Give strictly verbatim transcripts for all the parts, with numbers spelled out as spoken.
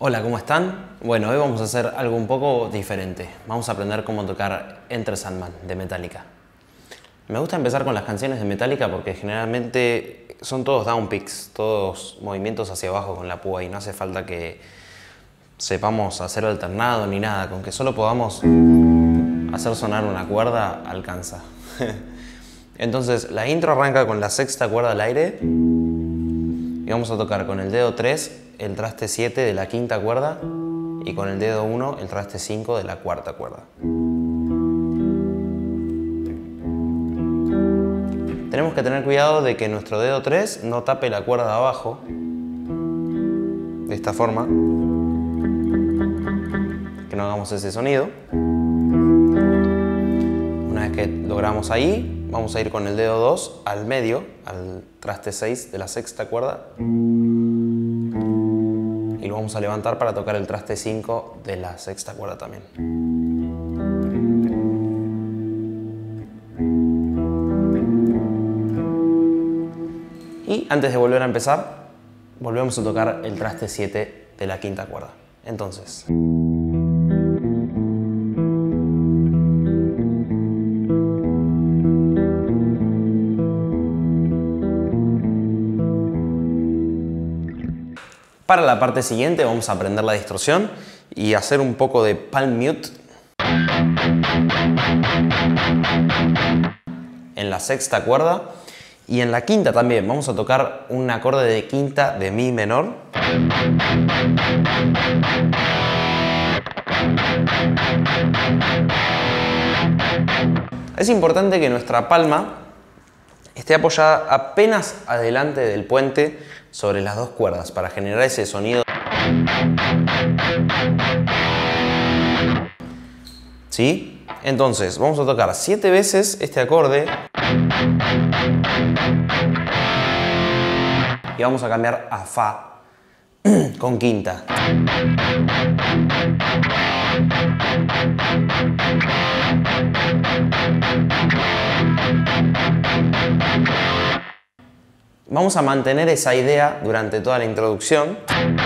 Hola, ¿cómo están? Bueno, hoy vamos a hacer algo un poco diferente. Vamos a aprender cómo tocar Enter Sandman de Metallica. Me gusta empezar con las canciones de Metallica porque generalmente son todos downpicks, todos movimientos hacia abajo con la púa y no hace falta que sepamos hacer alternado ni nada. Con que solo podamos hacer sonar una cuerda, alcanza. Entonces, la intro arranca con la sexta cuerda al aire y vamos a tocar con el dedo tres el traste siete de la quinta cuerda y con el dedo uno el traste cinco de la cuarta cuerda. Tenemos que tener cuidado de que nuestro dedo tres no tape la cuerda de abajo, de esta forma, que no hagamos ese sonido. Una vez que logramos ahí, vamos a ir con el dedo dos al medio, al traste seis de la sexta cuerda. Y lo vamos a levantar para tocar el traste cinco de la sexta cuerda también. Y antes de volver a empezar, volvemos a tocar el traste siete de la quinta cuerda. Entonces... Para la parte siguiente vamos a aprender la distorsión y hacer un poco de palm mute en la sexta cuerda y en la quinta también. Vamos a tocar un acorde de quinta de mi menor. Es importante que nuestra palma esté apoyada apenas adelante del puente sobre las dos cuerdas para generar ese sonido. ¿Sí? Entonces, vamos a tocar siete veces este acorde y vamos a cambiar a Fa con quinta. Vamos a mantener esa idea durante toda la introducción.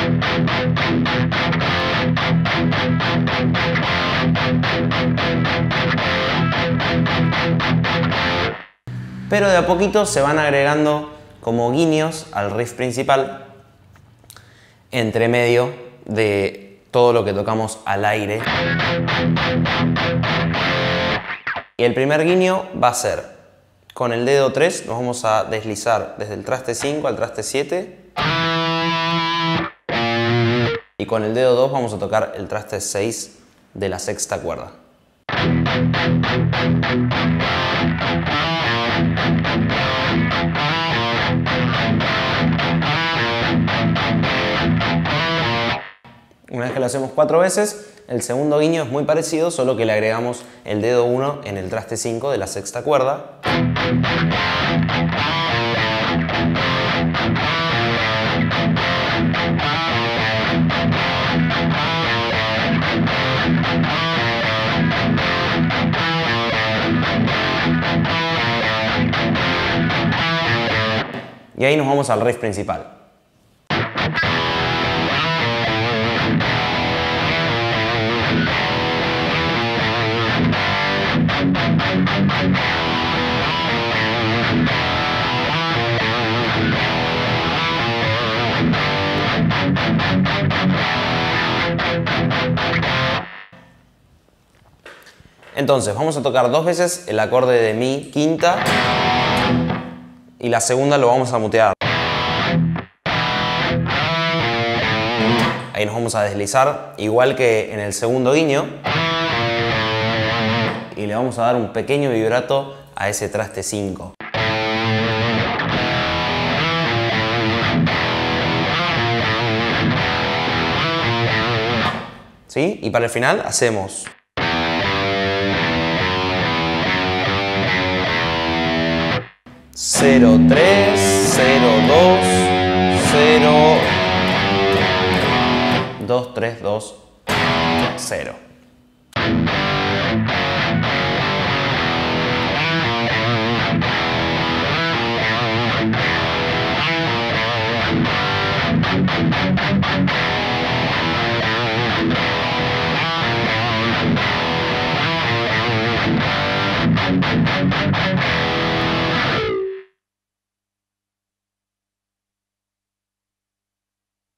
Pero de a poquito se van agregando como guiños al riff principal entre medio de todo lo que tocamos al aire. Y el primer guiño va a ser con el dedo tres, nos vamos a deslizar desde el traste cinco al traste siete. Y con el dedo dos vamos a tocar el traste seis de la sexta cuerda. Una vez que lo hacemos cuatro veces, el segundo guiño es muy parecido, solo que le agregamos el dedo uno en el traste cinco de la sexta cuerda. Y ahí nos vamos al riff principal. Entonces, vamos a tocar dos veces el acorde de mi quinta y la segunda lo vamos a mutear. Ahí nos vamos a deslizar, igual que en el segundo guiño, y le vamos a dar un pequeño vibrato a ese traste cinco. ¿Sí? Y para el final hacemos... cero, tres, cero, dos, cero, dos, tres, dos, cero.